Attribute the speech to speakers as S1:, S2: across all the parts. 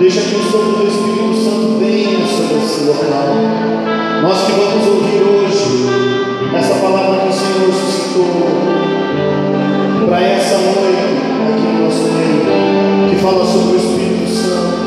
S1: Deixa que o sopro do Espírito Santo venha sobre esse local. Nós que vamos ouvir hoje essa palavra que o Senhor suscitou para essa noite aqui no nosso meio, que fala sobre o Espírito Santo.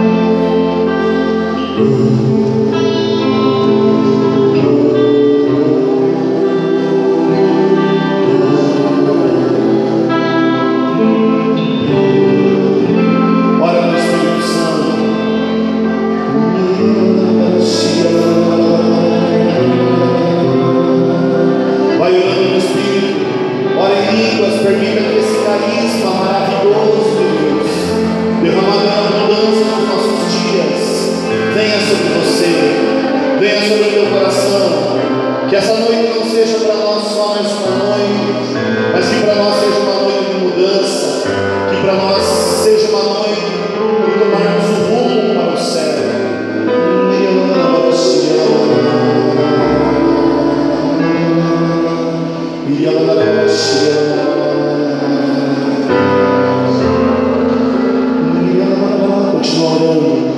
S1: Que essa noite não seja para nós só mais uma noite, mas que para nós seja uma noite de mudança, que para nós seja uma noite de tomarmos o rumo para o céu. Continua orando.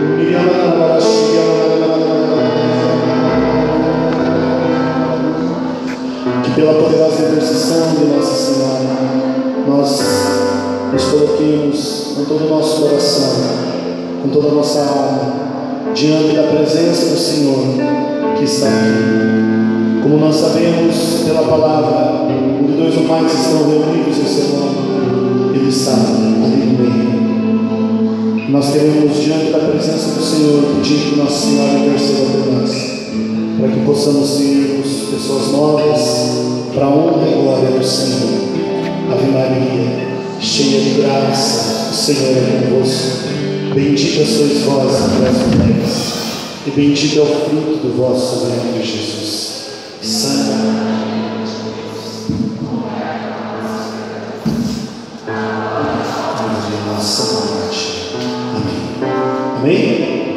S1: Pela poderosa intercessão de Nossa Senhora, nós nos coloquemos com todo o nosso coração, com toda a nossa alma, diante da presença do Senhor que está aqui. Como nós sabemos pela palavra, onde dois ou mais estão reunidos em seu nome, Ele está ali no meio. Nós queremos, diante da presença do Senhor, pedir que Nossa Senhora interceda por nós, para que possamos sermos pessoas novas, para a honra e glória do Senhor. Ave Maria, cheia de graça, o Senhor é convosco. Bendita sois vós entre as mulheres, e bendito é o fruto do vosso ventre, Jesus. Santa Maria, nossa morte. Amém?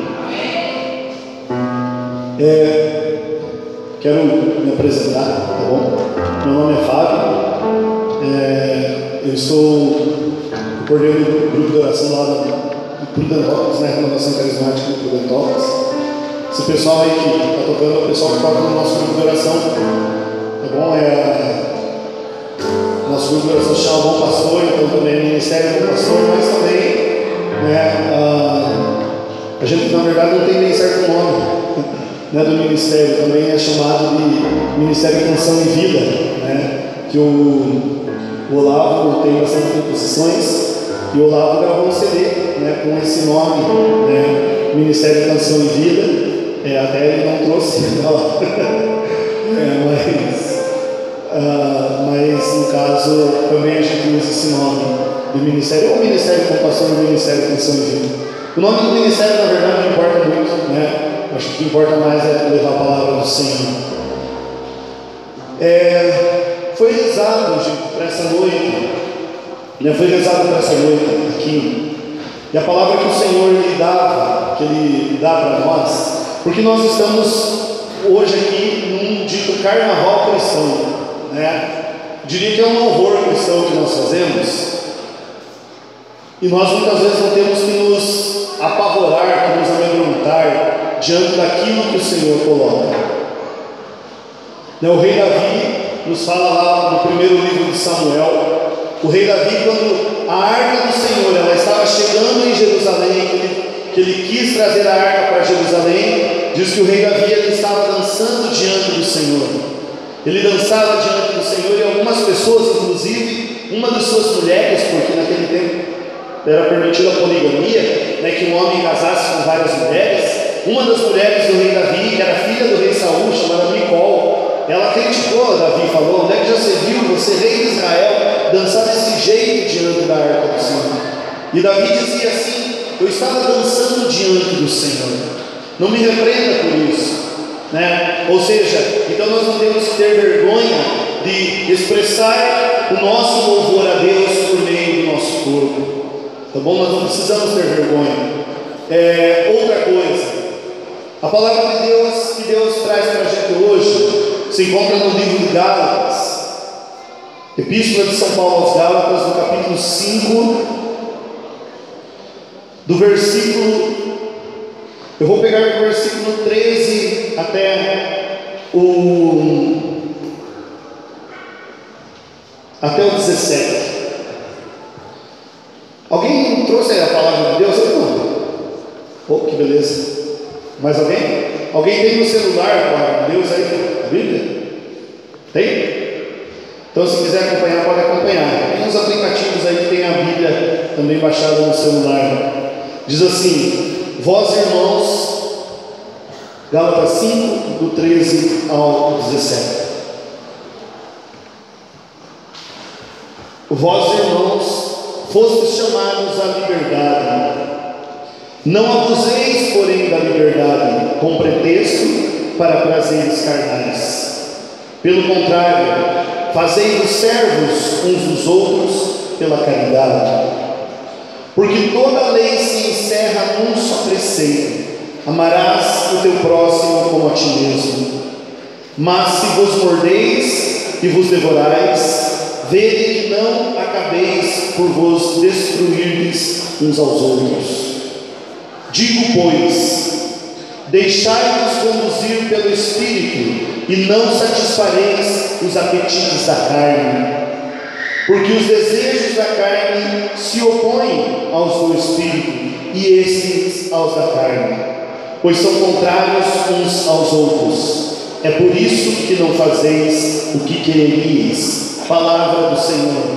S1: Amém? Quero me apresentar, tá bom? Meu nome é Fábio, eu sou o coordenador do grupo de oração lá do Prudentópolis, né? Renovação Carismática do Prudentópolis. Esse pessoal aí que está tocando é o pessoal que toca no nosso grupo de oração, tá bom? Nosso grupo de oração chama Bom Pastor, então também é Ministério Bom Pastor, mas também, a gente na verdade não tem nem certo nome. Do ministério, também é chamado de Ministério Canção e Vida, né? Que o Olavo tem bastante composições, e o Olavo gravou um CD, né, com esse nome, né, Ministério Canção e Vida. Até ele não trouxe mas no caso também a gente usa esse nome de ministério, ou Ministério Compassion ou Ministério Canção e Vida. O nome do ministério na verdade não importa muito, né? Acho que o que importa mais é levar a palavra do Senhor. Foi rezado, gente, para essa noite, né? Foi rezado para essa noite aqui. E a palavra que o Senhor lhe dava, que Ele dá para nós, porque nós estamos hoje aqui num dito carnaval cristão, né? Diria que é um louvor cristão que nós fazemos. E nós muitas vezes não temos que nos apavorar, que nos amedrontar diante daquilo que o Senhor coloca. O rei Davi nos fala lá no primeiro livro de Samuel. O rei Davi, quando a arca do Senhor ela estava chegando em Jerusalém, que ele quis trazer a arca para Jerusalém, diz que o rei Davi ele estava dançando diante do Senhor. Ele dançava diante do Senhor, e algumas pessoas, inclusive uma de suas mulheres, porque naquele tempo era permitida a poligamia, né, que um homem casasse com várias mulheres. Uma das mulheres do rei Davi, que era filha do rei Saul, chamada Micol, ela criticou Davi, falou: onde é que já se viu você, rei de Israel, dançar desse jeito diante da arca do Senhor? E Davi dizia assim: eu estava dançando diante do Senhor, não me repreenda por isso, né? Ou seja, então nós não temos que ter vergonha de expressar o nosso louvor a Deus por meio do nosso corpo, tá bom? Nós não precisamos ter vergonha. Outra coisa, a palavra de Deus que Deus traz para a gente hoje se encontra no livro de Gálatas, Epístola de São Paulo aos Gálatas, no capítulo 5, do versículo, eu vou pegar do versículo 13 até o 17. Alguém trouxe a palavra de Deus? Não. Oh, que beleza. Mais alguém? Alguém tem no celular a palavra de Deus aí? A Bíblia? Tem? Então, se quiser acompanhar, pode acompanhar. Tem uns aplicativos aí que tem a Bíblia também baixada no celular. Diz assim: vós, irmãos, Gálatas 5, do 13 ao 17. Vós, irmãos, fostes chamados à liberdade. Não abuseis, porém, da liberdade com pretexto para prazeres carnais. Pelo contrário, fazei-vos servos uns dos outros pela caridade. Porque toda a lei se encerra num só preceito: amarás o teu próximo como a ti mesmo. Mas se vos mordeis e vos devorais, vede que não acabeis por vos destruirdes uns aos outros. Digo, pois, deixai-vos conduzir pelo Espírito, e não satisfareis os apetites da carne, porque os desejos da carne se opõem aos do Espírito, e estes aos da carne, pois são contrários uns aos outros. É por isso que não fazeis o que quereríeis. Palavra do Senhor.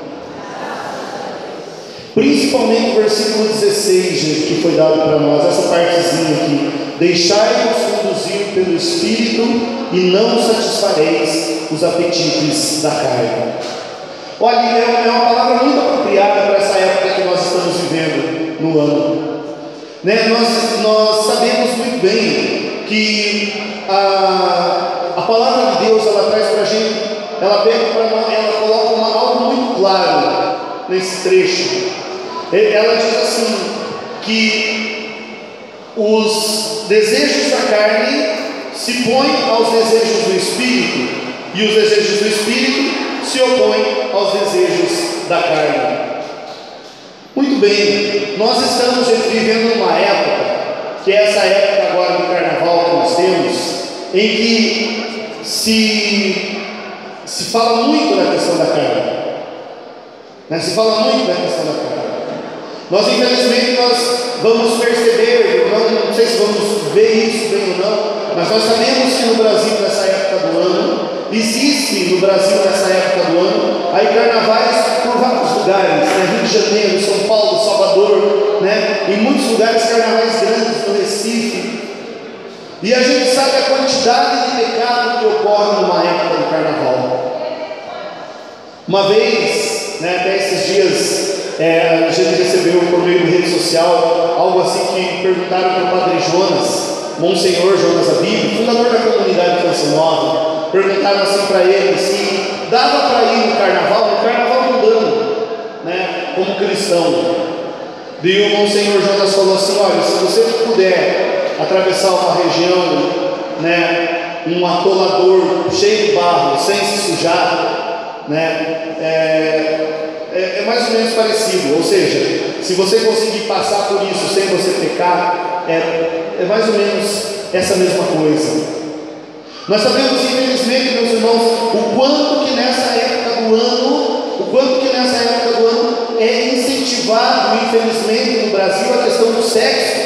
S1: Principalmente o versículo 16, gente, que foi dado para nós, essa partezinha aqui: deixai-vos conduzir pelo Espírito, e não satisfareis os apetites da carne. Olha, é uma palavra muito apropriada para essa época que nós estamos vivendo no ano, né? Nós sabemos muito bem que a palavra de Deus, ela traz para a gente, ela pega para nós, ela coloca algo muito claro nesse trecho. Ela diz assim, que os desejos da carne se põem aos desejos do Espírito, e os desejos do Espírito se opõem aos desejos da carne. Muito bem, nós estamos vivendo uma época, que é essa época agora do carnaval que nós temos, em que se fala muito da questão da carne, né? Se fala muito da questão da carne. Nós, infelizmente, vamos perceber, não sei se vamos ver isso bem ou não, mas nós sabemos que no Brasil, nessa época do ano, existe no Brasil, nessa época do ano, aí carnavais por vários lugares, né? Rio de Janeiro, São Paulo, Salvador, né? Em muitos lugares, carnavais grandes, no Recife. E a gente sabe a quantidade de pecado que ocorre numa época do carnaval. Uma vez, né, até esses dias, a gente recebeu por meio da rede social algo assim, que perguntaram para o Padre Jonas, Monsenhor Jonas Abib, fundador da comunidade Canção Nova. Perguntaram assim para ele, se dava para ir no carnaval mundano, né, como cristão. E o Monsenhor Jonas falou assim: olha, se você puder atravessar uma região, né, um atolador cheio de barro, sem se sujar, né, é mais ou menos parecido. Ou seja, se você conseguir passar por isso sem você pecar, é mais ou menos essa mesma coisa. Nós sabemos, infelizmente, meus irmãos, o quanto que nessa época do ano é incentivado, infelizmente, no Brasil, a questão do sexo.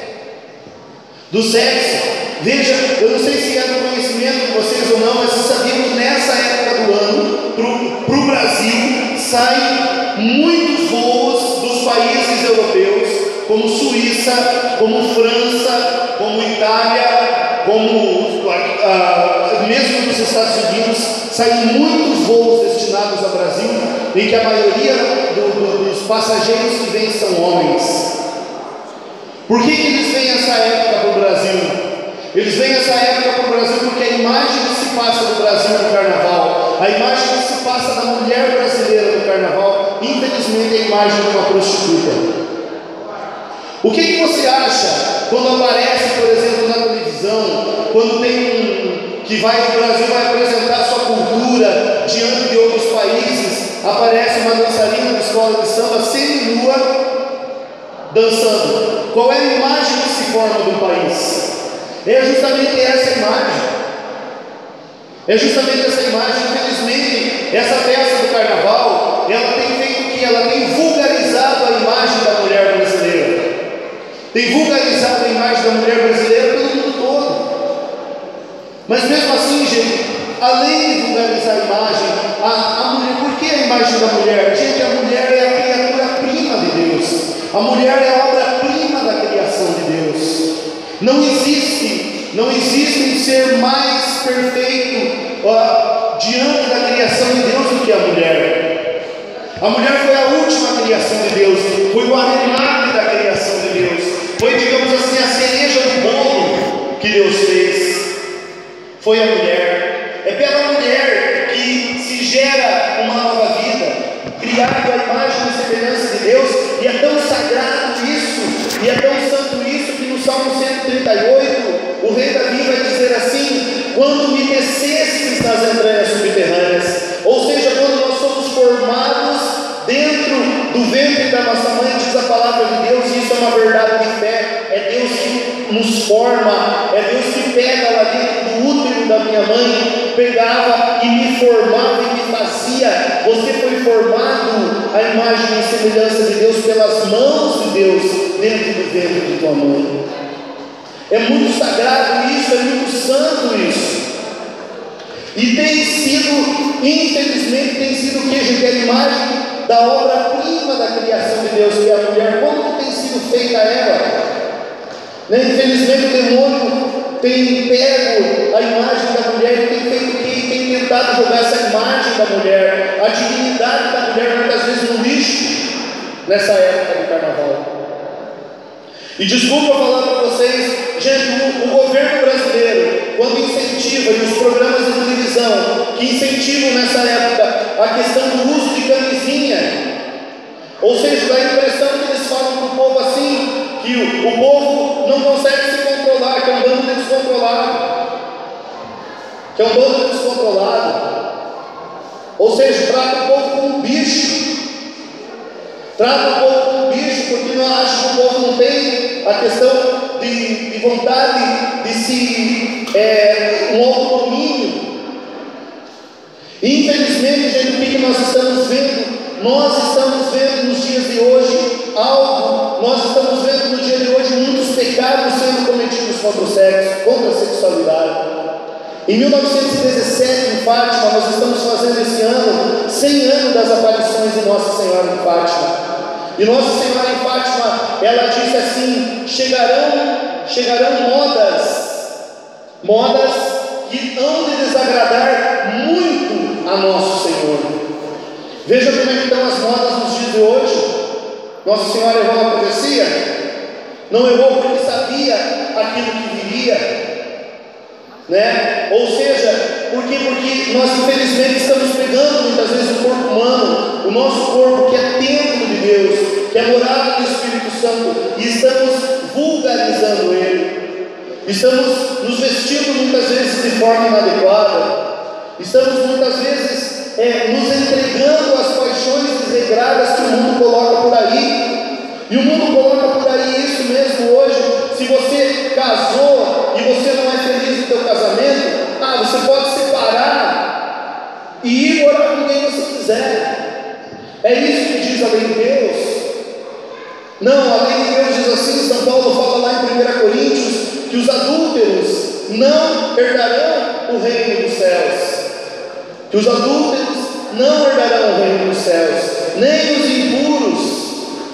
S1: Veja, eu não sei se é do conhecimento de vocês ou não, mas vocês sabiam que nessa época do ano, para o Brasil, saem muitos voos dos países europeus, como Suíça, como França, como Itália, como mesmo nos Estados Unidos, saem muitos voos destinados ao Brasil, em que a maioria dos passageiros que vêm são homens. Por que eles vêm essa época para o Brasil? Eles vêm essa época para o Brasil porque a imagem que se passa do Brasil no carnaval, a imagem que se passa da mulher brasileira no carnaval, infelizmente é a imagem de uma prostituta. O que você acha quando aparece, por exemplo, na televisão, quando tem que o Brasil vai apresentar sua cultura diante de outros países, aparece uma dançarina de escola de samba semi-nua, dançando. Qual é a imagem que se forma do país? É justamente essa imagem. É justamente essa imagem. Infelizmente, essa festa do carnaval, ela tem feito o que? Ela tem vulgarizado a imagem da mulher brasileira. Tem vulgarizado a imagem da mulher brasileira pelo mundo todo. Mas mesmo assim, gente, além de vulgarizar a imagem, a mulher, por que a imagem da mulher? Gente, a mulher é a criatura-prima de Deus. A mulher é a obra-prima da criação de Deus. Não existe ser mais perfeito diante da criação de Deus do que a mulher. A mulher foi a última criação de Deus, foi o arremate da criação de Deus, foi, digamos assim, a cereja do bolo que Deus fez. Foi a mulher. É pela mulher que se gera uma nova vida, criado à imagem e semelhança de Deus, e é tão sagrado isso, e é tão santo isso, que no Salmo 138, o rei Davi vai dizer assim: quando me descestes nas entranhas subterrâneas, ou seja, quando nós somos formados dentro do ventre da nossa mãe, diz a palavra de Deus, e isso é uma verdade de fé. É Deus que nos forma, é Deus que pega lá dentro do útero da minha mãe, pegava e me formava e me fazia. Você foi formado à imagem e semelhança de Deus pelas mãos de Deus dentro do ventre de tua mãe. É muito sagrado isso, é muito santo isso. E tem sido, infelizmente, tem sido o que, gente? A imagem da obra-prima da criação de Deus, que é a mulher. Como que tem sido feita ela? Infelizmente o demônio tem pego a imagem da mulher e tem feito o que? Tem tentado jogar essa imagem da mulher, a dignidade da mulher, muitas vezes no lixo, nessa época do carnaval. E desculpa falar para vocês, gente, o governo brasileiro, quando incentiva, e os programas de televisão que incentivam nessa época a questão do uso de camisinha, ou seja, dá a impressão que eles falam para o povo assim, que o povo não consegue se controlar, que é um bando descontrolado, ou seja, trata o povo como um bicho, porque não acha que o povo não tem a questão de vontade de se, um autodomínio. Infelizmente, gente, o que nós estamos vendo? Nós estamos vendo nos dias de hoje nós estamos vendo no dia de hoje muitos pecados sendo cometidos contra o sexo, contra a sexualidade. Em 1917, em Fátima, nós estamos fazendo esse ano 100 anos das aparições de Nossa Senhora em Fátima. E Nossa Senhora em Fátima, ela disse assim: chegarão modas que hão de desagradar muito a Nosso Senhor. Veja como é que estão as modas nos dias de hoje. Nossa Senhora errou na profecia? Não errou porque sabia aquilo que viria, né? Ou seja, porque nós infelizmente estamos pegando muitas vezes o corpo humano, o nosso corpo que é templo de Deus, que é morada do Espírito Santo, e estamos vulgarizando ele, estamos nos vestindo muitas vezes de forma inadequada, estamos muitas vezes nos entregando às paixões desregradas que o mundo coloca por aí. E o mundo coloca por aí isso mesmo hoje. Se você casou e você não é feliz no teu casamento, você pode separar e ir morar com quem você quiser. É isso que diz a lei de Deus. Não, a lei de Deus diz assim, São Paulo fala lá em 1 Coríntios, que os adúlteros não herdarão o reino dos céus. Que os adúlteros não herdarão o reino dos céus, nem os impuros.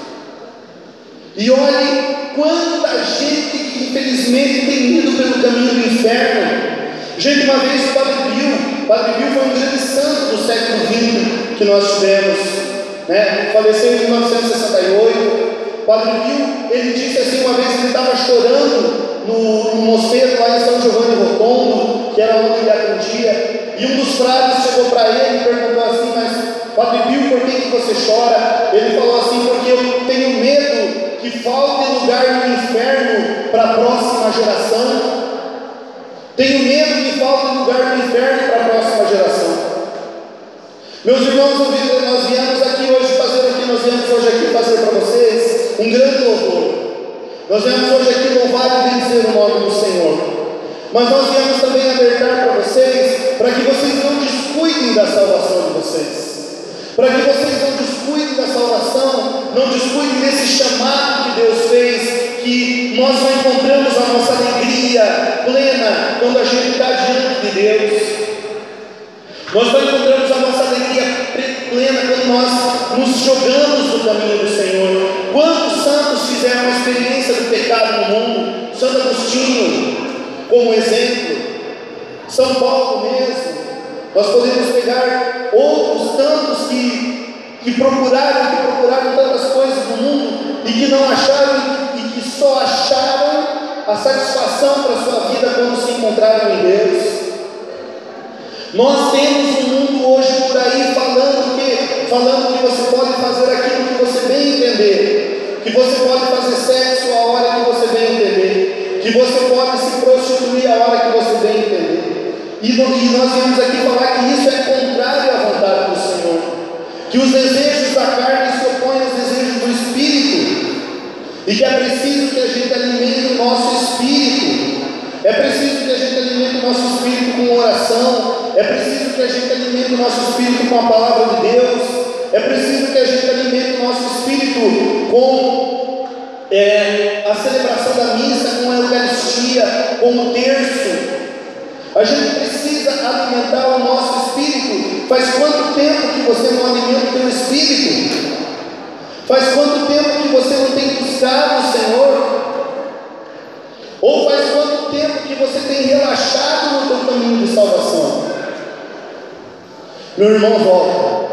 S1: E olhe quanta gente que infelizmente tem ido pelo caminho do inferno. Gente, uma vez o Padre Pio foi um grande santo do século XX que nós tivemos, né? Faleceu em 1968. Padre Pio, ele disse assim, uma vez ele estava chorando no mosteiro lá em São Giovanni Rotondo, que era onde ele atendia, e um dos frades chegou para ele e perguntou assim: mas Padre Pio, por que você chora? Ele falou assim: porque eu tenho medo que falte lugar no inferno para a próxima geração. Tenho medo que falte lugar no inferno para a próxima geração. Meus irmãos, nós viemos aqui hoje fazer o que nós viemos hoje aqui fazer para vocês. um grande louvor. Nós viemos hoje aqui louvar e bendizer o nome do Senhor. Mas nós viemos também alertar para vocês, para que vocês não descuidem da salvação de vocês. Para que vocês não descuidem da salvação, não descuidem desse chamado que Deus fez, que nós não encontramos a nossa alegria plena quando a gente está diante de Deus. Nós não encontramos a nossa alegria plena quando nós nos jogamos no caminho do Senhor. Quantos santos fizeram a experiência do pecado no mundo? Santo Agostinho, como exemplo, São Paulo mesmo. Nós podemos pegar outros tantos que procuraram tantas coisas no mundo e que não acharam e que só acharam a satisfação para a sua vida quando se encontraram em Deus. Nós temos um mundo hoje por aí falando que você pode fazer aquilo que você bem entender, que você pode fazer sexo a hora que você bem entender, que você pode se prostituir a hora que você bem entender. E nós viemos aqui falar que isso é contrário à vontade do Senhor, que os desejos da carne se opõem aos desejos do Espírito, e que é preciso que a gente alimente o nosso espírito. É preciso que a gente alimente o nosso espírito com oração. É preciso que a gente alimente o nosso espírito com a palavra de Deus. É preciso que a gente alimente o nosso espírito com a celebração da missa, com a Eucaristia, com o terço. A gente precisa alimentar o nosso espírito. Faz quanto tempo que você não alimenta o teu espírito? Faz quanto tempo que você não tem buscado o Senhor? Ou faz quanto tempo que você tem relaxado no teu caminho de salvação? Meu irmão, volta.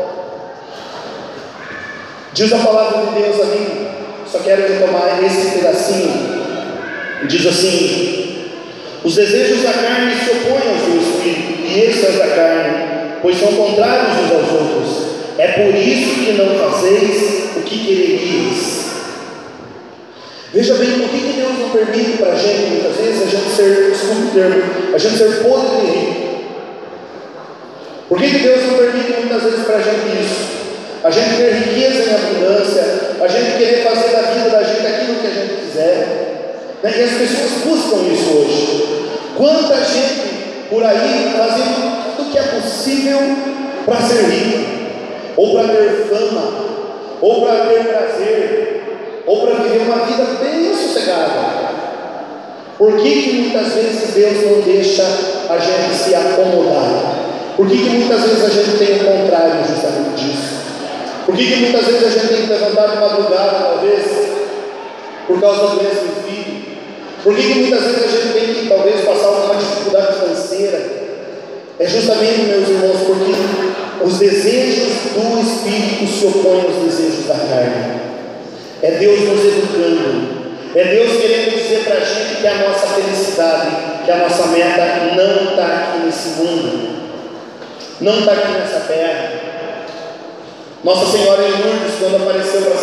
S1: Diz a palavra de Deus ali. Só quero retomar esse pedacinho. Diz assim: os desejos da carne se opõem ao seu espírito, e estes da carne, pois são contrários uns aos outros. É por isso que não fazeis o que quereríeis. Veja bem, por que Deus não permite para a gente, muitas vezes, a gente ser podre de rico? Por que Deus não permite muitas vezes para a gente isso? A gente ter riqueza em abundância, a gente querer fazer da vida da gente aquilo que a gente quiser, né? E as pessoas buscam isso hoje. Quanta gente por aí fazendo tudo que é possível para ser rico, ou para ter fama, ou para ter prazer, ou para viver uma vida bem sossegada. Por que muitas vezes Deus não deixa a gente se acomodar? Por que muitas vezes a gente tem o contrário justamente disso? Por que muitas vezes a gente tem que levantar de madrugada, talvez, por causa da doença do filho? Por que muitas vezes a gente tem que, talvez, passar uma dificuldade financeira? É justamente, meus irmãos, porque os desejos do Espírito se opõem aos desejos da carne. É Deus nos educando, é Deus querendo dizer para a gente que a nossa felicidade, que a nossa meta não está aqui nesse mundo, não está aqui nessa terra. Nossa Senhora em Lourdes, quando apareceu para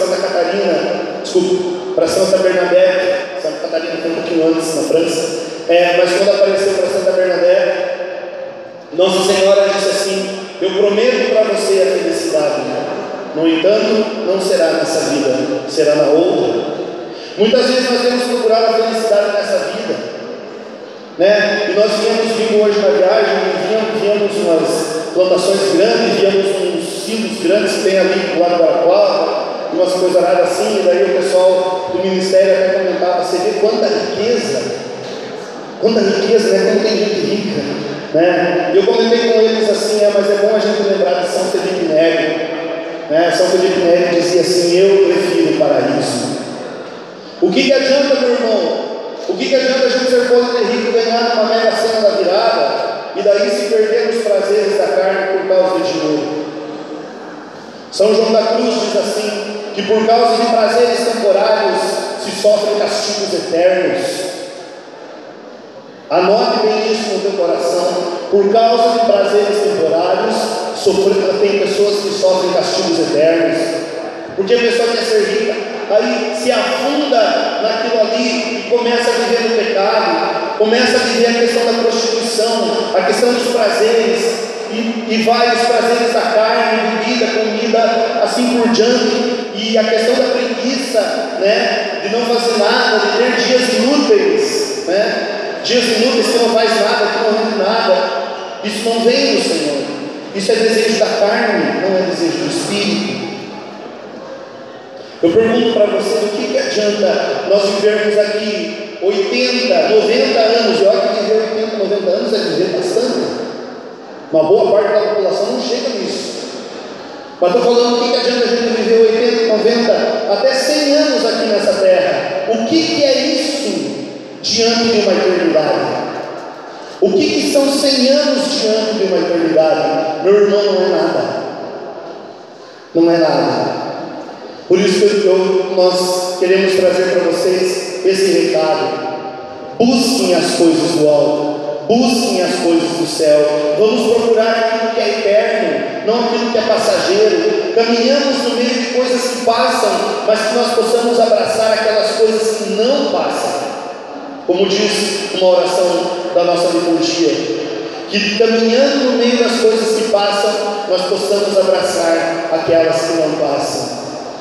S1: Santa Bernadette, Santa Catarina foi um pouquinho antes na França, mas quando apareceu para Santa Bernadette, Nossa Senhora disse assim: eu prometo para você a felicidade, no entanto, não será nessa vida, será na outra. Muitas vezes nós temos procurado a felicidade nessa vida, né? E nós vindo hoje na viagem, viemos umas plantações grandes, viemos uns silos grandes que tem ali do lado do Araquara, umas coisas raras assim, e daí o pessoal do ministério até comentava: você vê quanta riqueza, né? Como tem gente rica, né? E eu comentei com eles assim: mas é bom a gente lembrar de São Felipe Neri, né? São Felipe Neri dizia assim: eu prefiro o paraíso. O que adianta, meu irmão? O que adianta a gente ser pobre e rico, ganhar uma mega cena da virada e daí se perder nos prazeres da carne por causa de dinheiro? São João da Cruz diz assim: que por causa de prazeres temporários se sofrem castigos eternos. Anote bem isso no teu coração. Por causa de prazeres temporários, tem pessoas que sofrem castigos eternos. Porque a pessoa quer ser rica, aí se afunda naquilo ali e começa a viver no pecado, começa a viver a questão da prostituição, a questão dos prazeres, e vai os prazeres da carne, bebida, comida, assim por diante, e a questão da preguiça preguiça, né, de não fazer nada, de ter dias inúteis, né, dias inúteis que não faz nada, que não rende nada. Isso não vem do Senhor. Isso é desejo da carne, não é desejo do Espírito. Eu pergunto para você, do que adianta nós vivermos aqui 80, 90 anos? Eu acho que viver 80, 90 anos é viver bastante. Uma boa parte da população não chega nisso. Mas estou falando, o que adianta a gente viver 80, 90, até 100 anos aqui nessa terra? O que é isso diante de uma eternidade? O que são 100 anos diante de uma eternidade? Meu irmão, não é nada. Não é nada. Por isso que nós queremos trazer para vocês esse recado. Busquem as coisas do alto, busquem as coisas do céu. Vamos procurar aquilo que é eterno, não aquilo que é passageiro. Caminhamos no meio de coisas que passam, mas que nós possamos abraçar aquelas coisas que não passam. Como diz uma oração da nossa liturgia, que caminhando no meio das coisas que passam, nós possamos abraçar aquelas que não passam.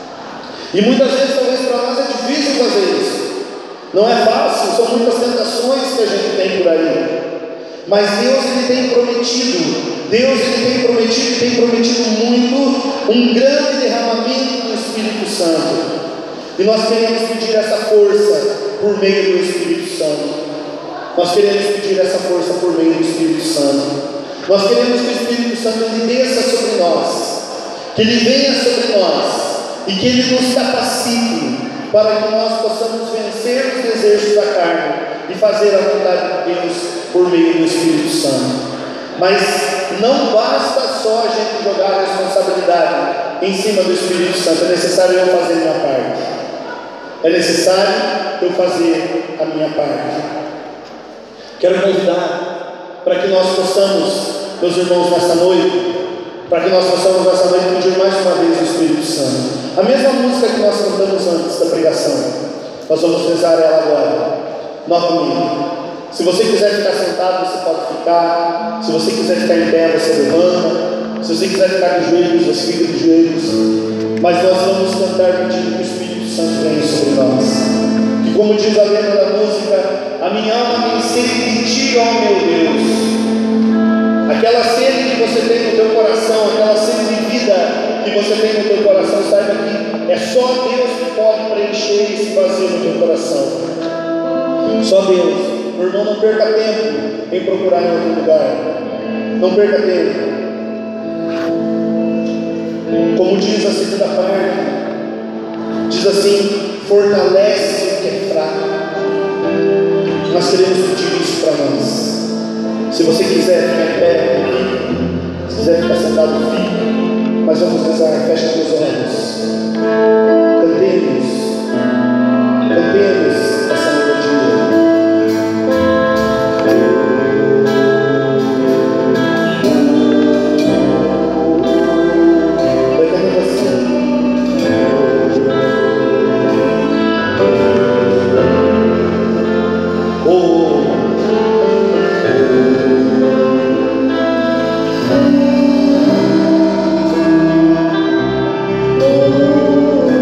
S1: E muitas vezes, talvez para nós é difícil fazer isso. Não é fácil, são muitas tentações que a gente tem por aí. Mas Deus, Ele tem prometido, tem prometido muito, um grande derramamento do Espírito Santo. E nós queremos pedir essa força por meio do Espírito Santo. Nós queremos pedir essa força por meio do Espírito Santo. Nós queremos que o Espírito Santo Ele desça sobre nós, que Ele venha sobre nós, e que Ele nos capacite para que nós possamos vencer os desejos da carne e fazer a vontade de Deus por meio do Espírito Santo. Mas não basta só a gente jogar a responsabilidade em cima do Espírito Santo. É necessário eu fazer a minha parte. É necessário eu fazer a minha parte. Quero convidar para que nós possamos, meus irmãos, nessa noite, para que nós possamos nessa noite pedir mais uma vez o Espírito Santo. A mesma música que nós cantamos antes da pregação, nós vamos rezar ela agora, novamente. Se você quiser ficar sentado, você pode ficar. Se você quiser ficar em pé, você levanta. Se você quiser ficar de joelhos, você fica de joelhos. Mas nós vamos cantar pedindo que o Espírito Santo venha sobre nós. Que, como diz a letra da música, a minha alma tem sede de ti, ó meu Deus. Aquela sede que você tem no teu coração, aquela sede de vida que você tem no teu coração, saiba que é só Deus que pode preencher esse vazio no teu coração. Só Deus. Meu irmão, não perca tempo em procurar em outro lugar. Não perca tempo. Como diz a segunda parte, diz assim: fortalece o que é fraco. Nós queremos pedir isso para nós. Se você quiser ficar em pé, fique. Se quiser ficar sentado, fique. Mas vamos rezar, fecha os teus olhos. Cantemos essa melodia.
S2: Oh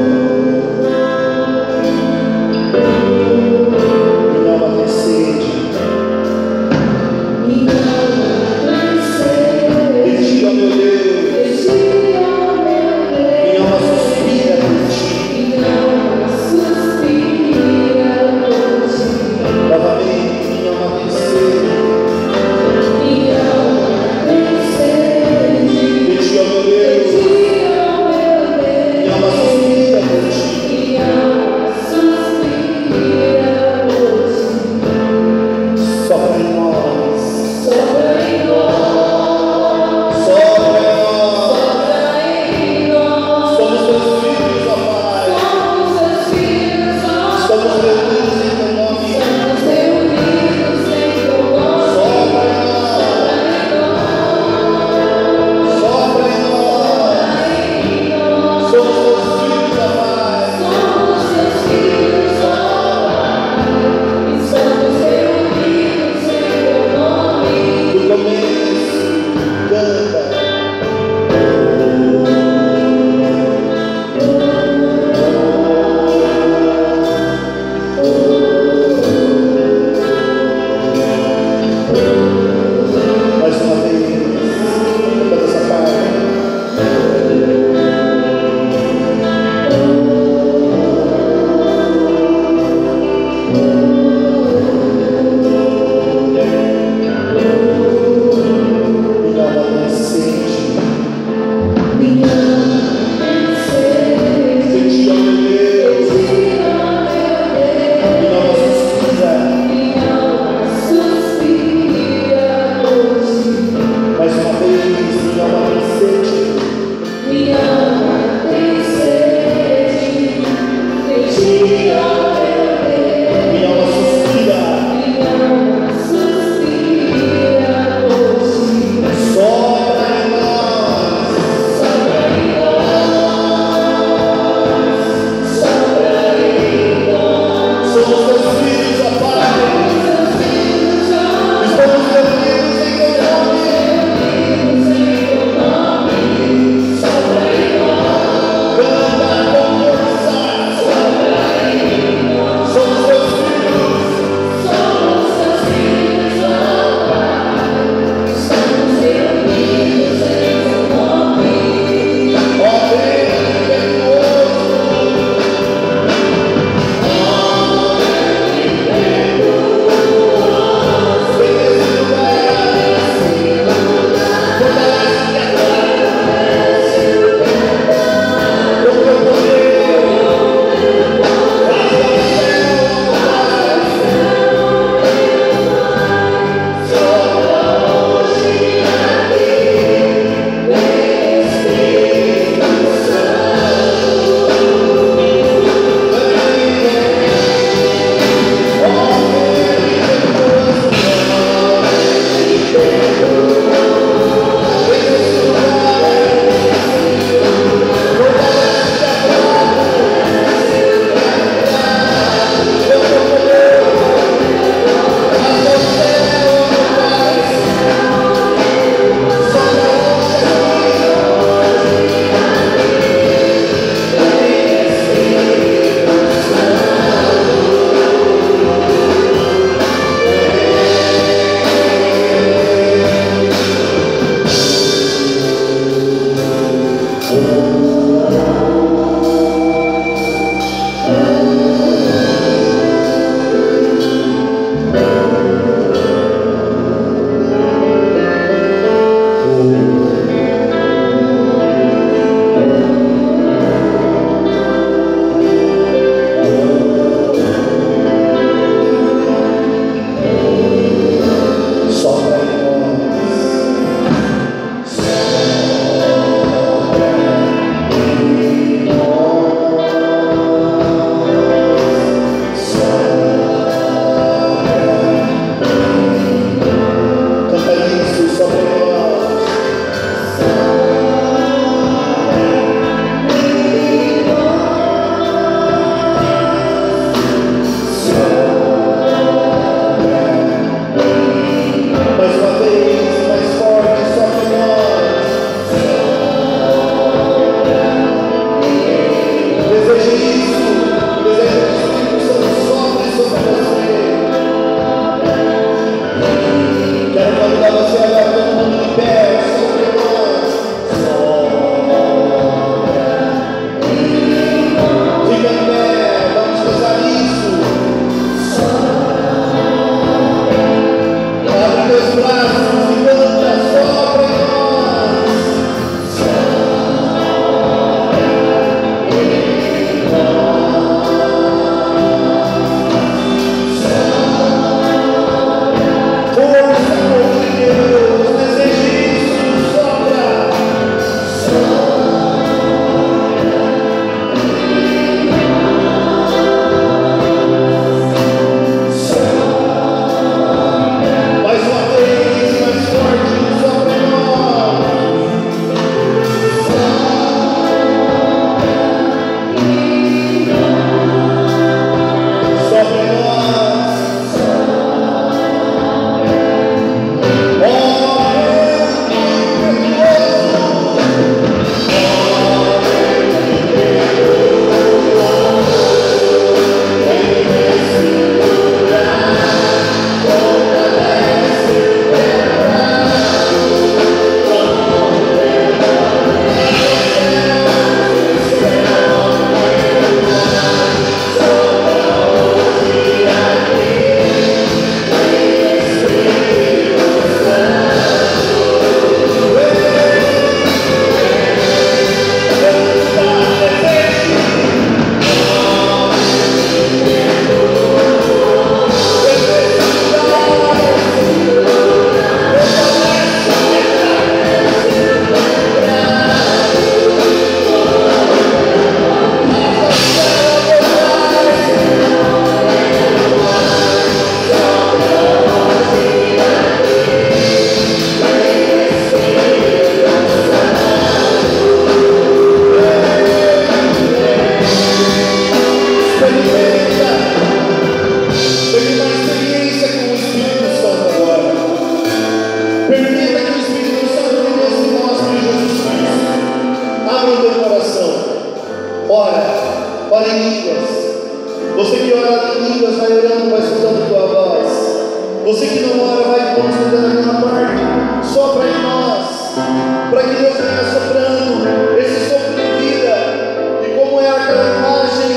S1: Você que não ora, vai considerando aquela parte, sopra em nós, para que Deus venha soprando esse sopro de vida. E como é aquela imagem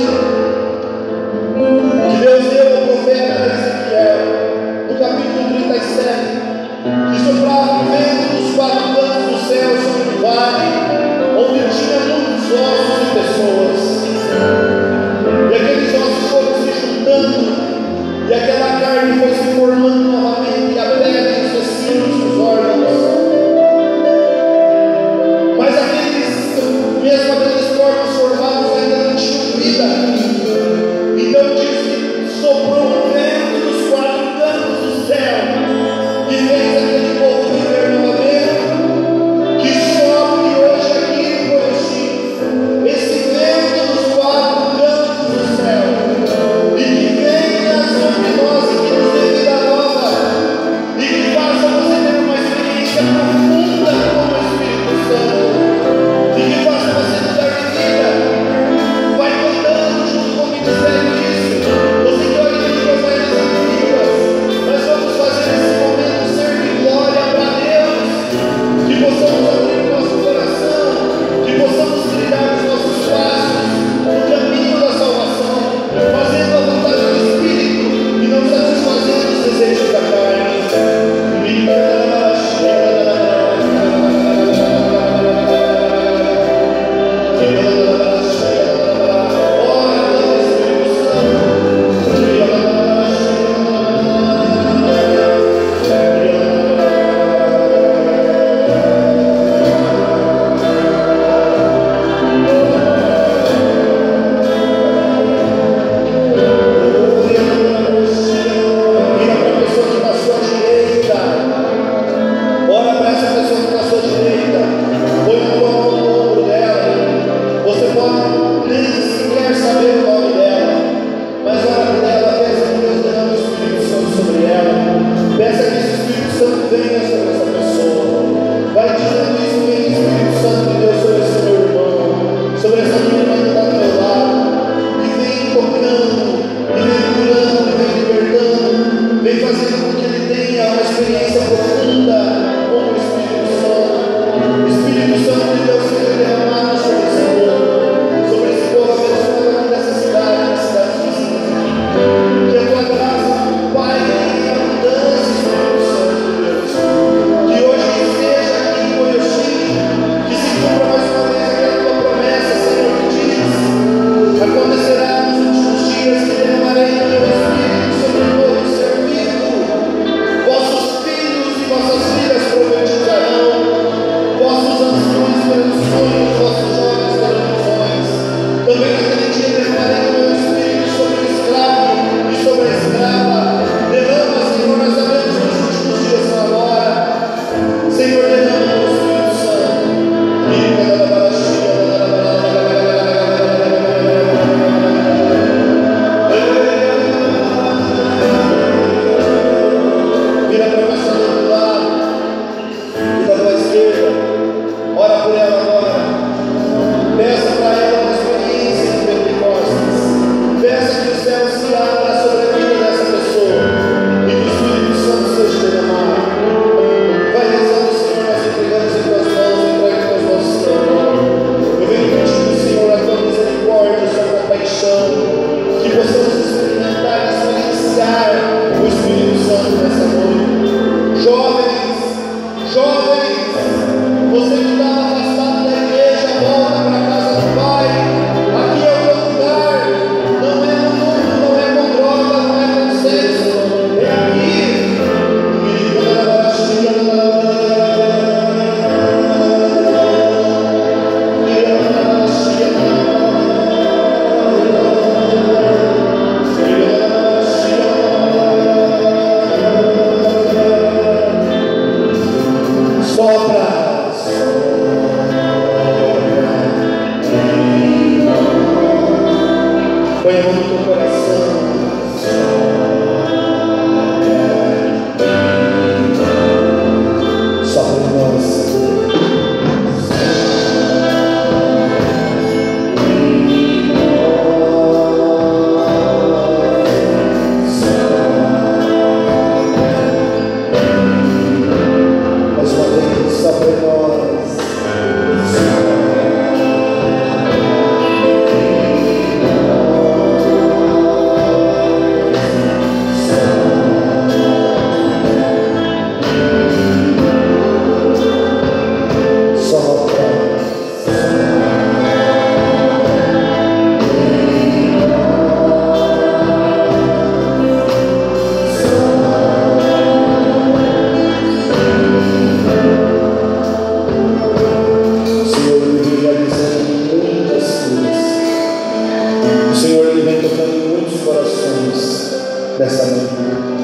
S1: que Deus deu ao profeta Ezequiel, no capítulo 37, que soprava o vento dos quatro cantos do céu sobre o vale, onde tinha muitos ossos e pessoas. E aqueles ossos foram se juntando, e aquela carne foi se formando novamente, e a pele, os tecidos, os órgãos. Mas mesmo aqueles corpos formados ainda não tinham vida. Então diz que soprou um vento dos quatro cantos do céu e fez aquele povo viver novamente. Que sopre hoje aqui em Coiocim esse vento dos quatro cantos do céu e que venha sobre nós e que nos dê vida nova e que faça você ter uma experiência profunda com o Espírito Santo e que faça você mudar de vida. Vai cantando junto comigo, segue isso. Você que ora em línguas, vai rezando em línguas. Nós vamos fazer esse momento ser de glória para Deus. Que possamos abrir o nosso coração, que possamos trilhar os nossos passos no caminho da salvação, fazendo a vontade do Espírito e não satisfazendo os desejos da carne.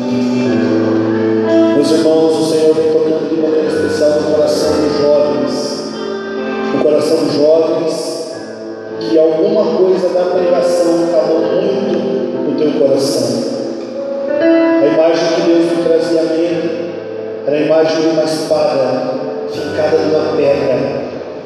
S1: Meus irmãos, o Senhor vem tocando de maneira especial no coração dos jovens. No coração dos jovens, que alguma coisa da pregação calou muito no teu coração. A imagem que Deus me trazia à mente era a imagem de uma espada fincada numa pedra,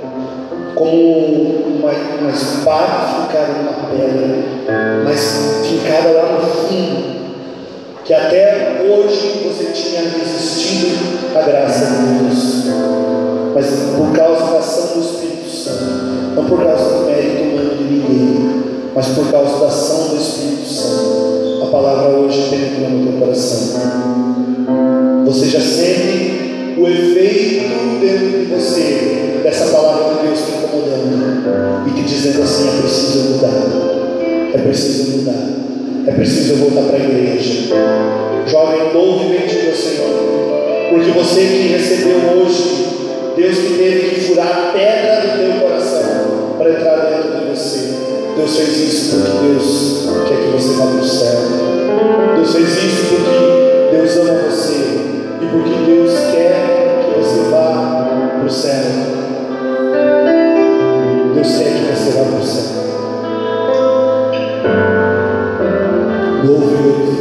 S1: como uma espada fincada numa pedra, mas fincada lá no fundo, que até hoje você tinha resistido à graça de Deus, mas por causa da ação do Espírito Santo, não por causa do mérito humano de ninguém, mas por causa da ação do Espírito Santo, a palavra hoje penetrou no teu coração. Você já sente o efeito dentro de você dessa palavra de Deus te incomodando e te dizendo assim: é preciso mudar, é preciso mudar, é preciso voltar para a igreja. Jovem, louve e bendiga o Senhor, porque você que recebeu hoje, Deus que teve que furar a pedra do teu coração para entrar dentro de você. Deus fez isso porque Deus quer que você vá para o céu. Deus fez isso porque Deus ama você e porque Deus quer que você vá para o céu. Deus quer que você vá para o céu. Louve